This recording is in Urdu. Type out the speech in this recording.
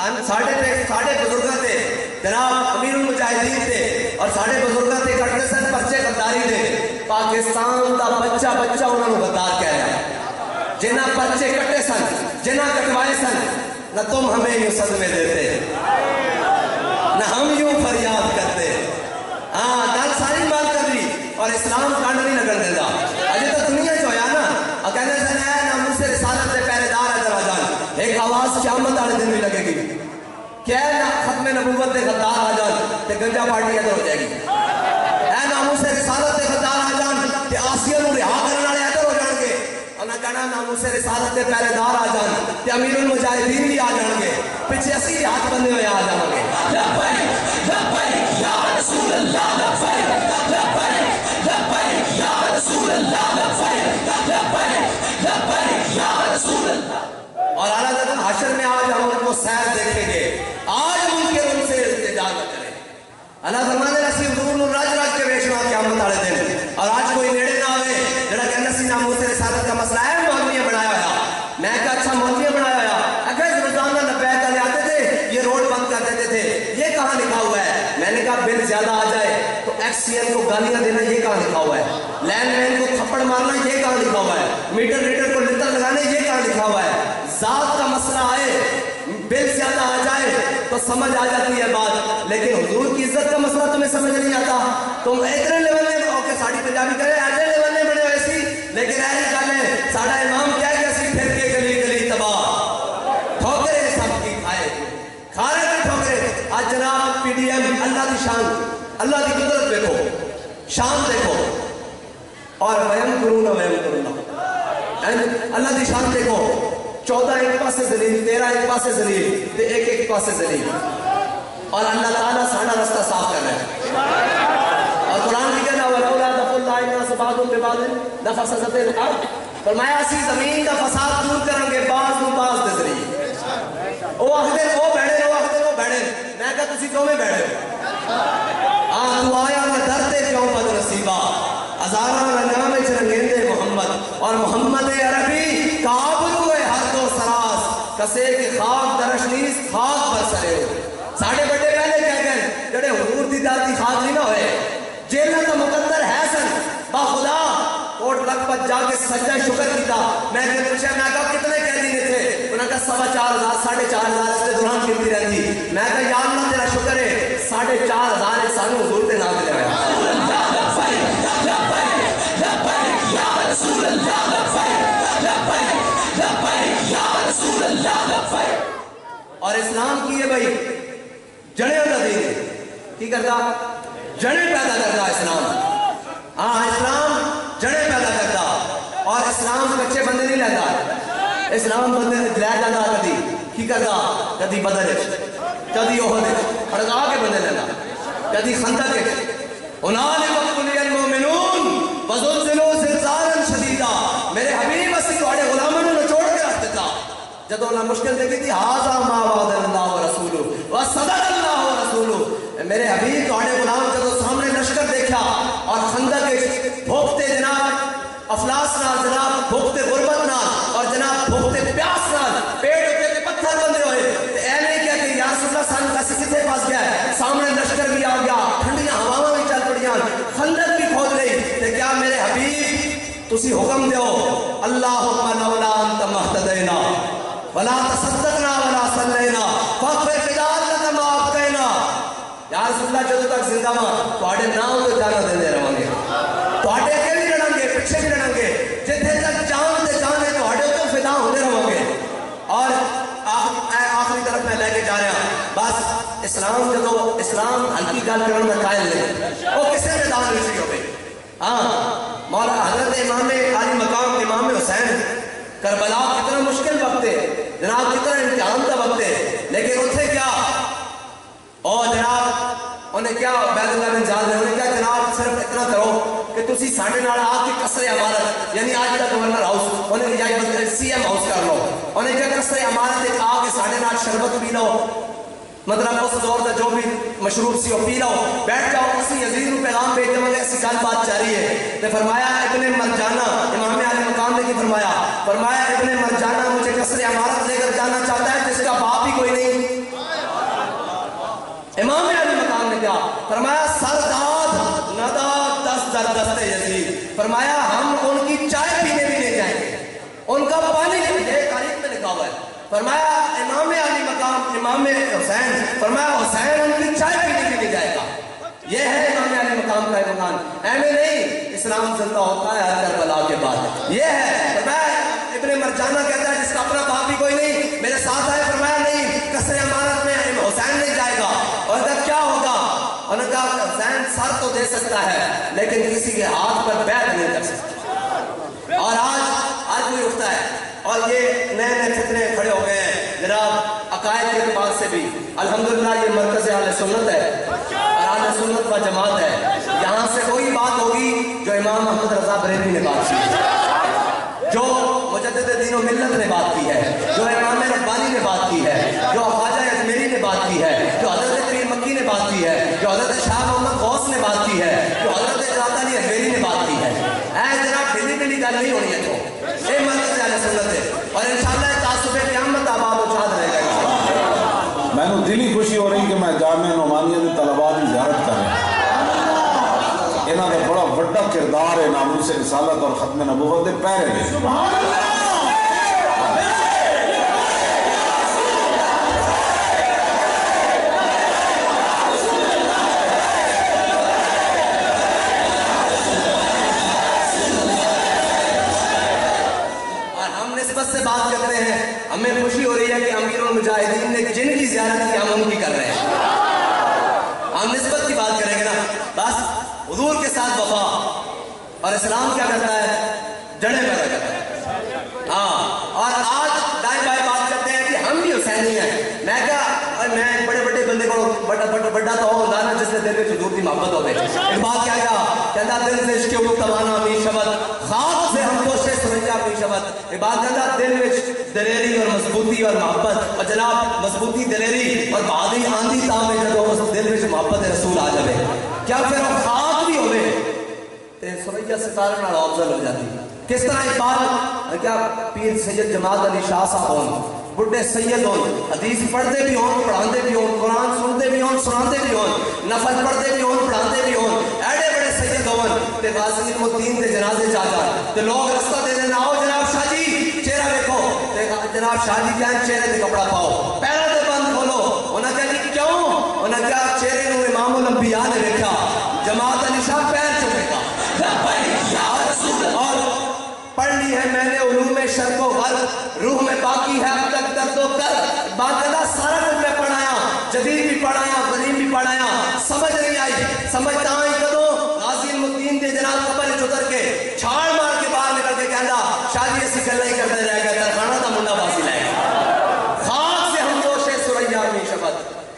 ساڑھے بزرگاں تے جناب امیر المجاہدین تے اور ساڑھے بزرگاں تے کٹتے سن پرچے غداری دے پاکستان دا بچہ انہوں نے غدار کہہ رہا ہے جنہ پرچے کٹے سن جنہ کٹوائے سن نہ تم ہمیں یوں صدمے دیتے نہ ہم یوں فریاد کرتے گل ساری بات کر رہی اور اسلام کانڈ نہیں لگن دیتا اجے تو دنیا جو ہویا نا کہنے سن اے ناموس رسالت دے پہرے دار ادھر آ جان ایک آواز قیامت والے دن بھی لگے گی کہ اے ختم نبوت دے غدار آ جان تے گنجا پارٹی ادھر ہو جائے گی اے ناموس رسالت دے غدار آ جان تے آسیہ نو رہا کرنے والے ادھر ہو جان گے اور نہ کہنا ناموس رسالت دے پہرے دار آ جان تے امیر المجاہدین بھی آ جان گے پیچھے اسی بھی ہاتھ بندے ہوئے آ جان گے لبیک لبیک یا رسول اللہ لبیک لبیک لبیک یا رسول اللہ لبیک لبیک لبیک یا رسول اللہ اور اعلیٰ حضرت حشر میں آج ہم ان کو سیر دیکھیں گے آج منکر ان سے التجا نہ کریں اللہ فرمانے رسی حضور نور راج راج کے ویشنا قیامت والے دن اور آج کوئی نیڑے نہ آوے جڑا کہنا سی ناموس رسالت کا مسئلہ ہے مولویاں بنایا ہوا میں کہا اچھا مولویاں بنایا ہوا اگر روزانہ لبیک والے آتے تھے یہ روڈ بند کر دیتے تھے یہ کہاں لکھا ہوا ہے میں نے کہا بل زیادہ آ جائے تو ایکس سی ایم کو گالیاں دینا یہ کہاں لکھا ہوا ہے لینڈ مین کو تھپڑ مارنا یہ کہاں لکھا ہوا ہے میٹر ریڈر کو لتر لگانے یہ کہاں لکھا ہوا ہے ذات کا مسئلہ آئے بل زیادہ آ جائے تو سمجھ آ جاتی ہے بات لیکن حضور کی عزت کا مسئلہ تمہیں سمجھ نہیں آتا تم اتنے لیول میں اوکے ساڑی پنجابی کرے ایسے لیول میں بنے ہوئے سی لیکن ایسی گل ہے ساڑا امام کیا ہے کہ پھر کے گلی گلی تباہ ٹھوکرے سب کی کھائے کھا رہے تھے ٹھوکرے آج جناب پی ڈی ایم اللہ کی شان اللہ کی قدرت دیکھو شان دیکھو اور ویم کرون ویم کرون اللہ کی شان دیکھو 14 ایک پاسے زلیل 13 ایک پاسے زلیل تے ایک ایک پاسے زلیل اور اللہ تعالیٰ ساڑھا رستہ صاف کر رہے ہیں اور قرآن بھی کہنا وَلَوْلَا دَفُ اللَّهِ النَّاسَ بَعْضُهُم بِبَعْضٍ لَفَسَدَتِ الْأَرْضُ فرمایا اسی زمین کا فساد دور کریں گے بعض نو بعض دے ذریعے او آخدے او بیڑے میں کہا تسی کیوں میں بیڑے تو آیا میں درتے کیوں بد نصیبہ ہزاراں نام چرنگیندے محمد اور محمد عربی کابلو ہر دو سراس کسے کی خاک درشنیس خاک پر سرے ہو ساڑھے بڑے پہلے کہہ گئے جڑے حضور دی داتی خاک نہیں نہ ہوئے جیلنا تو مقدر ہے سن با خدا کوٹ لگ پر جا کے سجدہ شکر کیتا میں نے پوچھا میں کہا کتنے قیدی نے تھے انہوں نے کہا 4,500 4,500 اس کے دوران کتنی رہتی میں کہا یا اللہ تیرا شکر ہے 4,500 سانو حضور تے نام دے اور اسلام کی ہے بھائی جڑے ہوتا دین کی کرتا جڑے پیدا کرتا اسلام اسلام جڑے پیدا کرتا اور اسلام کچھے بندے نہیں لیتا اسلام بندے لے جانا کدی کی کرتا کدی بدر کدی احد کھڑکا کے بندے لینا کدی خندق هنالك ابتلي المؤمنون وزلزلوا زلزالا شديدا میرے حبیب اسی تواڈے غلاماں نوں نچوڑ کے رکھ دیتا جدوں نہ مشکل دیکھی تھی هذا ما وعد الله ورسوله وصدق الله ورسوله میرے حبیب تواڈے غلام جدوں سامنے لشکر دیکھا اور خندق بھوکتے جناب افلاس نال جناب بھوکتے غربت نال اور جناب بھوکتے پیاس نال پیٹ تے پتھر بندے ہوئے تے اے نہیں کہتے یا رسول اللہ سان کسی کتے پاس گیا ہے سامنے لشکر بھی آ گیا ٹھنڈیاں ہواواں بھی چل پڑیاں خندق بھی کھود لئی تے کیا میرے حبیب تسی حکم دیو اللہم لولا انت مہتدینا ولا تصدقنا ولا صلینا فاغفر فداء ما ابقینا یا رسول اللہ جدوں تک زندہ ہاں تواڈے نام تے جانا دیندے رہاں گے تواڈے اگے بھی لڑاں گے پیچھے بھی لڑاں گے جتھے تک جان تے جان ہے تواڈے تے فدا ہوندے رہاں گے اور آخری طرف میں لے کے جا رہا بس اسلام جدو اسلام ہلکی گل کرنے میں قائل نہیں وہ کسے میدان نہیں ہوئے مولا حضرت امام عالی مقام امام حسین کربلا کتنا مشکل وقت ہے جناب کتنا امتحان کا وقت ہے لیکن اتھے کیا اور جناب انہیں کیا عبید اللہ بن زیاد نے انہیں کیا جناب صرف اتنا کرو کہ تسی ساڑھے نال آ کے قصر عمارت یعنی آج کا گورنر ہاؤس انہیں یا سی ایم ہاؤس کر لو انہیں کیا قصر عمارت ایک آ کے ساڑھے نال شربت پی لو مطلب اس دور کا جو بھی مشروب سی ہو پی لو بیٹھ جاؤ اسی عزیز کو پیغام بھیج دیں گے ایسی گل بات جاری ہے تو فرمایا ابن مرجانہ امام علی مقام نے کی فرمایا ابن مرجانہ مجھے قصر عمارت لے کر جانا چاہتا ہے جس کا باپ ہی کوئی نہیں दस्ते यजीद, फरमाया हम उनकी चाय पीने भी नहीं जाएंगे, उनका पानी तारीख में लिखा हुआ है। फरमाया इमाम अली मकाम इमाम हुसैन, फरमाया हुसैन उनकी चाय पीने भी नहीं जाएगा। ये है इमाम अली मकाम का इमाम। ऐमे नहीं इस्लाम जिंदा होता है हर करबला के बाद। ये है फरमाया इब्ने मरजाना कहता है जिसका अपना बाप भी कोई नहीं मेरे साथ आए, फरमाया नहीं कसरे अमानत में हुसैन नहीं जाएगा। और तब क्या होगा? उन्होंने कहा हुसैन सर तो दे सकता है लेकिन किसी के हाथ पर बैठ नहीं कर सकता। और आज कोई उठता है और ये नए नए फितने खड़े हो गए हैं जनाब अकायद के एतबार से भी। अल्हम्दुलिल्लाह ये मरकज़ अहले सुन्नत है और अहले सुन्नत व जमात है। यहाँ से वही बात होगी जो इमाम अहमद रज़ा बरेलवी ने बात की, जो मुजद्दिद दीन व मिल्लत ने बात की है, जो इमाम रब्बानी ने बात की है, जो ख्वाजा अजमेरी ने बात की है, जो हज़रत पीर मक्की ने बात की है, जो हज़रत शाह मोहम्मद गौस ने बात की है, जो हज़रत ज़ाता अली अजमेरी ने बात की है। जनाब ढीली ढीली गल नहीं होनी है तो ये मरकज़ अहले सुन्नत है और इंशाअल्लाह तासुब क़यामत आबाद और शाद रहेगा। मैंने दिली खुशी हो रही कि मैं जामिया नोमानिया के तलबा की ज़ियारत कर रहा। इन्हों का बड़ा बड़ा किरदार है नामूस रिसालत और खत्म नबूवत के पैरे में। से बात करते हैं, हमें खुशी हो रही है कि अमीरुल मुजाहिदीन ने जिनकी ज़ियारत की हम उनकी कर रहे हैं। हम निस्बत की बात करेंगे ना, बस हुजूर के साथ वफा। और इस्लाम क्या करता है? जड़े पैदा करता है। हाँ, और आज दाएं बाएं बात करते हैं कि हम भी हुसैनी हैं। मैं क्या मैं बड़े बड़े बंदे को बड़ा तो होता ना जिसने दिल में हुजूर की मोहब्बत हो गई। इकबाल क्या कहता दिल से इश्क़ तवाना मी शबद खाक से हम कोशे सुरंजा मी शबद। इकबाल कहता दिल में दलेरी और मजबूती और मोहब्बत और जनाब मजबूती दलेरी और बहादुरी आंधी तामे जो दिल में मोहब्बत रसूल आ जाए क्या फिर हम खाक भी हो गए ते सुरैया सितारे नाल अफजल हो जाती। किस तरह इकबाल क्या पीर सैयद जमात अली शाह साहब हों, बुढ़े सैयद हों, हदीस पढ़ते भी हों पढ़ाते भी हों, कुरान सुनते भी हों सुनाते भी हों, नफल पढ़ते भी हों पढ़ाते भी हों, एडे बड़े सैयद हों ते गाज़ी इल्मुद्दीन दे जनाजे चाचा ते लोग रास्ता दे देना आओ जनाब शाह जी चेहरा देखो ते जनाब शाह जी क्या चेहरे ते कपड़ा पाओ पैरों ते बंद खोलो। उन्हें क्या जी क्यों? उन्हें क्या चेहरे नूं इमामुल अंबिया ने देखा जमात अली शाह पैर चुकेगा और पढ़ ली है मैंने उलूम शर्क़ो ग़र्ब रूह में बाकी है अब तक दर्दो कर। बाकायदा सारा कुछ मैं पढ़ाया, जदीद भी पढ़ाया, कदीम भी पढ़ाया, समझ नहीं आई समझता आई